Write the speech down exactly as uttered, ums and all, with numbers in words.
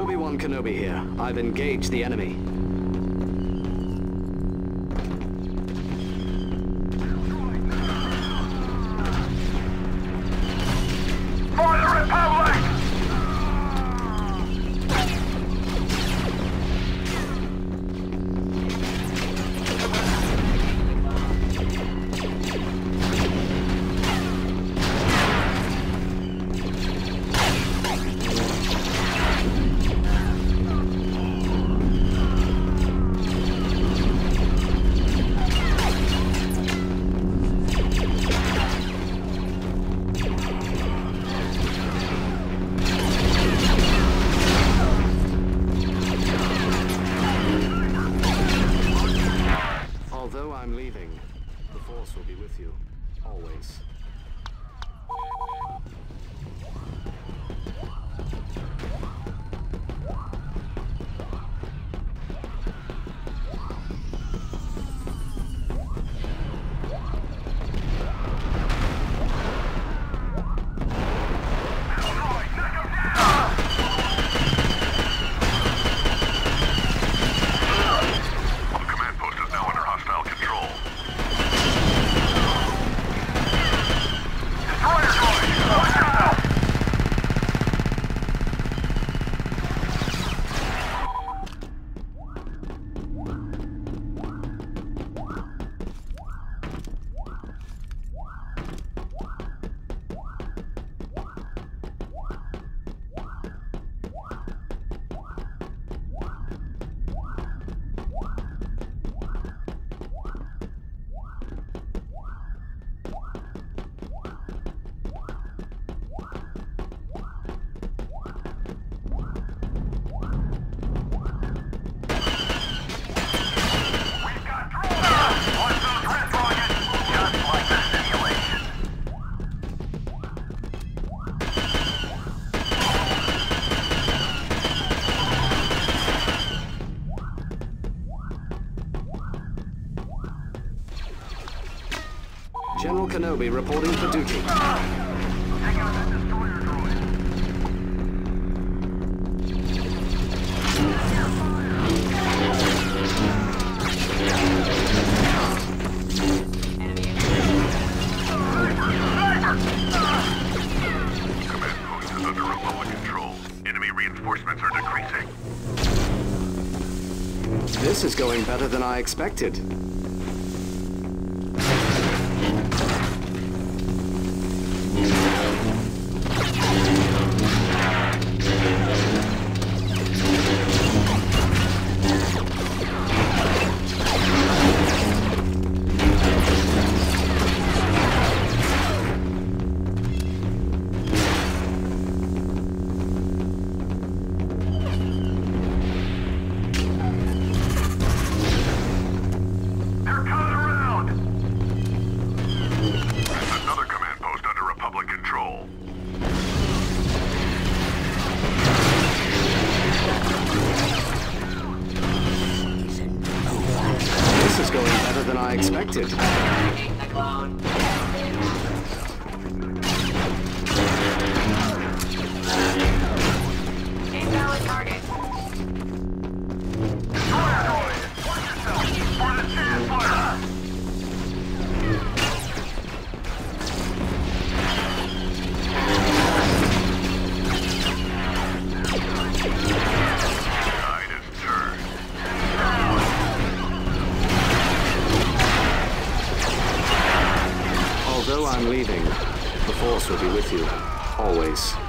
Obi-Wan Kenobi here. I've engaged the enemy. For the Republic! Although I'm leaving, the Force will be with you, always. General Kenobi reporting for duty. Take out that destroyer droid. Command post is under Republic control. Enemy reinforcements are decreasing. This is going better than I expected. Than I expected. Invalid target. Destroyer droid! Watch yourself! For the Chancellor! Tide is turned. Although I'm leaving, the Force will be with you, always.